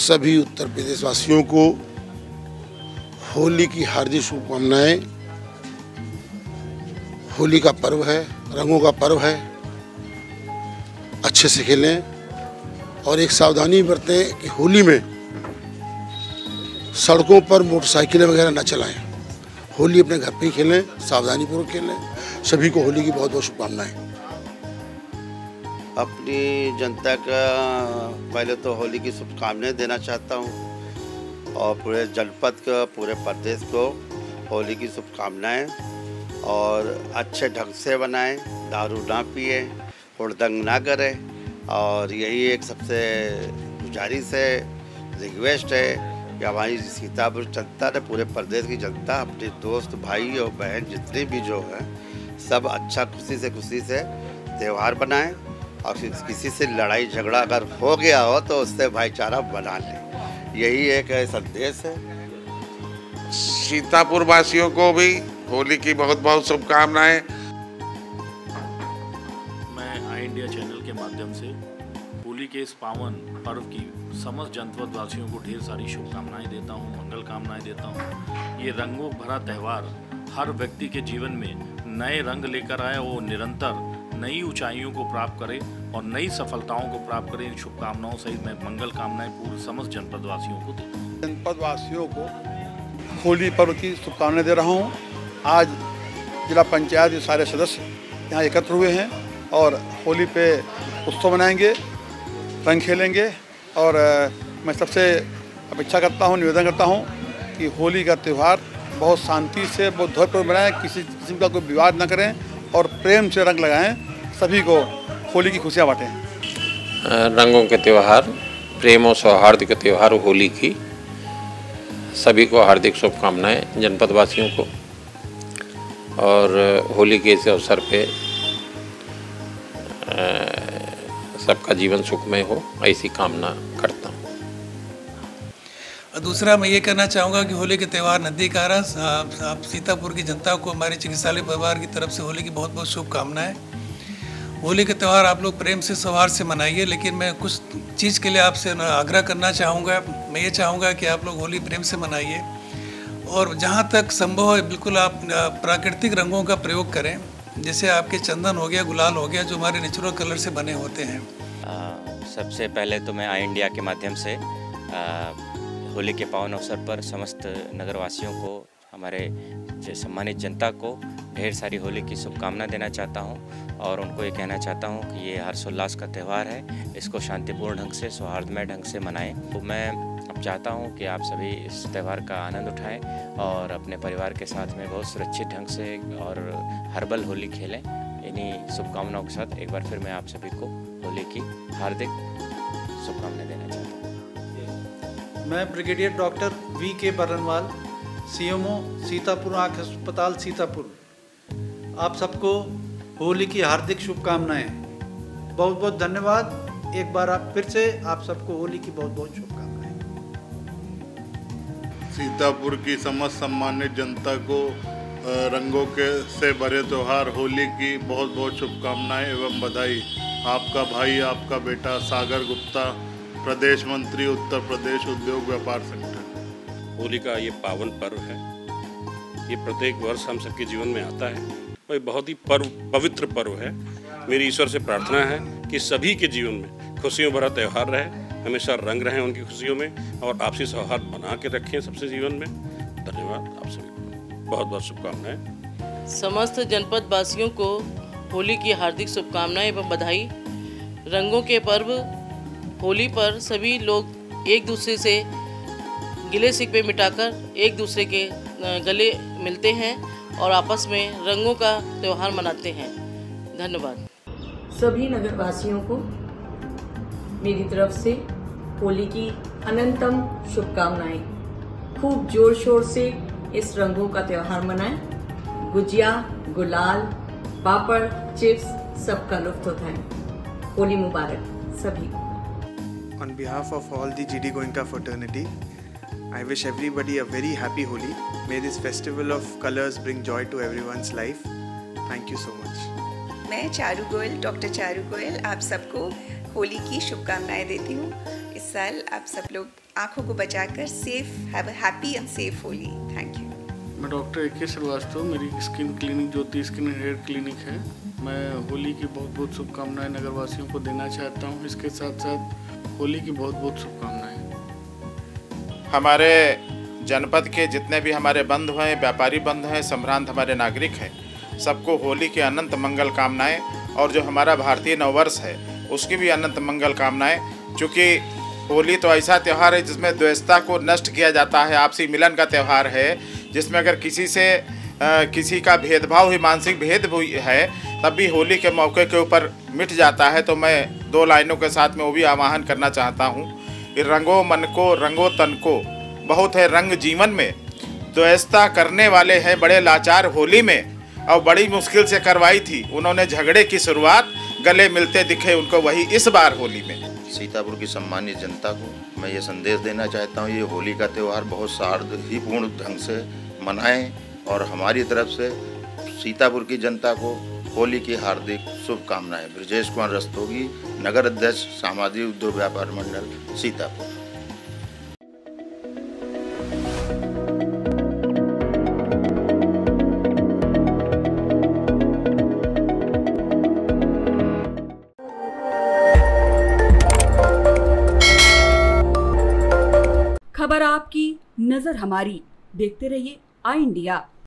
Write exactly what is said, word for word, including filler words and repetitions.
सभी उत्तर प्रदेश वासियों को होली की हार्दिक शुभकामनाएं। होली का पर्व है, रंगों का पर्व है। अच्छे से खेलें और एक सावधानी बरतें कि होली में सड़कों पर मोटरसाइकिलें वगैरह न चलाएं। होली अपने घर पे ही खेलें, सावधानी पूर्वक खेलें। सभी को होली की बहुत बहुत शुभकामनाएं। अपनी जनता का पहले तो होली की शुभकामनाएं देना चाहता हूं और पूरे जनपद को, पूरे प्रदेश को होली की शुभकामनाएं। और अच्छे ढंग से बनाएं, दारू ना पिए, हुड़दंग ना करें। और यही एक सबसे गुजारिश है, रिक्वेस्ट है कि हमारी सीतापुर जनता ने, पूरे प्रदेश की जनता, अपने दोस्त भाई और बहन जितने भी जो हैं, सब अच्छा खुशी से खुशी से त्यौहार बनाएं। और किसी से लड़ाई झगड़ा अगर हो गया हो तो उससे भाईचारा बना लें, यही एक संदेश है। सीतापुर वासियों को भी होली की बहुत बहुत शुभकामनाएं। मैं आई इंडिया चैनल के माध्यम से होली के इस पावन पर्व की समस्त जनपद वासियों को ढेर सारी शुभकामनाएं देता हूं, मंगल कामनाएं देता हूं। ये रंगों भरा त्यौहार हर व्यक्ति के जीवन में नए रंग लेकर आए, वो निरंतर नई ऊंचाइयों को प्राप्त करे और नई सफलताओं को प्राप्त करे। इन शुभकामनाओं सहित मैं मंगल कामनाएं पूरे समस्त जनपद वासियों को देता हूँ। जनपद वासियों को होली पर्व की शुभकामनाएं दे रहा हूँ। आज जिला पंचायत के सारे सदस्य यहाँ एकत्र हुए हैं और होली पे उत्सव मनाएंगे, रंग खेलेंगे। और मैं सबसे अपेक्षा करता हूँ, निवेदन करता हूँ कि होली का त्यौहार बहुत शांति से, बहुत धैर्यपूर्वक मनाएं, किसी किस्म का कोई विवाद न करें और प्रेम से रंग लगाएं। सभी को होली की खुशियाँ बांटें। रंगों के त्यौहार, प्रेम और सौहार्द के त्यौहार होली की सभी को हार्दिक शुभकामनाएं जनपद वासियों को। और होली के इस अवसर पे सबका जीवन सुखमय हो, ऐसी कामना करता हूँ। दूसरा मैं ये कहना चाहूँगा कि होली के त्यौहार नज़दीक आ रहा, आप सीतापुर की जनता को हमारे चिकित्सालय परिवार की तरफ से होली की बहुत बहुत शुभकामनाएं। होली के त्यौहार आप लोग प्रेम से, सौहार्द से मनाइए, लेकिन मैं कुछ चीज़ के लिए आपसे आग्रह करना चाहूँगा। मैं ये चाहूँगा कि आप लोग होली प्रेम से मनाइए और जहाँ तक संभव है बिल्कुल आप प्राकृतिक रंगों का प्रयोग करें। जैसे आपके चंदन हो गया, गुलाल हो गया, जो हमारे नेचुरल कलर से बने होते हैं। आ, सबसे पहले तो मैं आई इंडिया के माध्यम से आ, होली के पावन अवसर पर समस्त नगरवासियों को, हमारे सम्मानित जनता को ढेर सारी होली की शुभकामना देना चाहता हूं। और उनको ये कहना चाहता हूं कि ये हर्षोल्लास का त्यौहार है, इसको शांतिपूर्ण ढंग से, सौहार्दमय ढंग से मनाएं। तो मैं अब चाहता हूं कि आप सभी इस त्यौहार का आनंद उठाएं और अपने परिवार के साथ में बहुत सुरक्षित ढंग से और हर्बल होली खेलें। इन्हीं शुभकामनाओं के साथ एक बार फिर मैं आप सभी को होली की हार्दिक शुभकामनाएं देना चाहता हूँ। मैं ब्रिगेडियर डॉक्टर वी के बरनवाल, सीएमओ सीतापुर आँख अस्पताल सीतापुर, आप सबको होली की हार्दिक शुभकामनाएं। बहुत बहुत धन्यवाद। एक बार आप फिर से आप सबको होली की बहुत बहुत शुभकामनाएं। सीतापुर की समस्त सम्मानित जनता को रंगों के से भरे त्यौहार होली की बहुत बहुत शुभकामनाएं एवं बधाई। आपका भाई, आपका बेटा सागर गुप्ता, प्रदेश मंत्री, उत्तर प्रदेश उद्योग व्यापार संगठन। होली का ये पावन पर्व है, ये प्रत्येक वर्ष हम सबके जीवन में आता है और ये बहुत ही पर्व पवित्र पर्व है। मेरी ईश्वर से प्रार्थना है कि सभी के जीवन में खुशियों भरा त्यौहार रहे, हमेशा रंग रहें उनकी खुशियों में और आपसी सौहार्द बना के रखें सबसे जीवन में। धन्यवाद आप सभी को, बहुत बहुत शुभकामनाएं। समस्त जनपद वासियों को होली की हार्दिक शुभकामनाएं एवं बधाई। रंगों के पर्व होली पर सभी लोग एक दूसरे से गिले शिकवे मिटाकर एक दूसरे के गले मिलते हैं और आपस में रंगों का त्यौहार मनाते हैं। धन्यवाद। सभी नगरवासियों को मेरी तरफ से होली की अनंतम शुभकामनाएं। खूब जोर शोर से इस रंगों का त्यौहार मनाएं। गुजिया, गुलाल, पापड़, चिप्स सबका लुत्फ उठाएं। होली मुबारक सभी को। On behalf of all the G D Goenka fraternity, I wish everybody a very happy Holi. May this festival of colors bring joy to everyone's life. Thank you so much. मैं Charu Goyal, doctor Charu Goyal आप सबको होली की शुभकामनाएं देती हूँ। इस साल आप सब लोग आंखों को बचाकर safe have a happy and safe Holi. Thank you. मैं डॉक्टर ए के श्रीवास्तव, मेरी skin clinic Jyoti skin and hair clinic है। मैं होली की बहुत बहुत शुभकामनाएं नगरवासियों को देना चाहता हूं। इसके साथ साथ होली की बहुत बहुत शुभकामनाएं। हमारे जनपद के जितने भी हमारे बंधु हैं, व्यापारी बंधु हैं, संभ्रांत हमारे नागरिक हैं, सबको होली की अनंत मंगल कामनाएं और जो हमारा भारतीय नववर्ष है उसकी भी अनंत मंगल कामनाएं। चूँकि होली तो ऐसा त्यौहार है जिसमें द्वेषता को नष्ट किया जाता है, आपसी मिलन का त्यौहार है, जिसमें अगर किसी से आ, किसी का भेदभाव ही मानसिक भेद भी है तब भी होली के मौके के ऊपर मिट जाता है। तो मैं दो लाइनों के साथ में वो भी आह्वान करना चाहता हूँ कि रंगो मन को रंगो तन को, बहुत है रंग जीवन में, द्वेषता करने वाले हैं बड़े लाचार होली में, और बड़ी मुश्किल से करवाई थी उन्होंने झगड़े की शुरुआत, गले मिलते दिखे उनको वही इस बार होली में। सीतापुर की सम्मानित जनता को मैं ये संदेश देना चाहता हूँ, ये होली का त्यौहार बहुत सौहार्दपूर्ण ढंग से मनाएं और हमारी तरफ से सीतापुर की जनता को होली की हार्दिक शुभकामनाएं। ब्रजेश कुमार रस्तोगी, नगर अध्यक्ष सामाजिक उद्योग व्यापार मंडल सीतापुर। खबर आपकी, नजर हमारी। देखते रहिए आई इंडिया।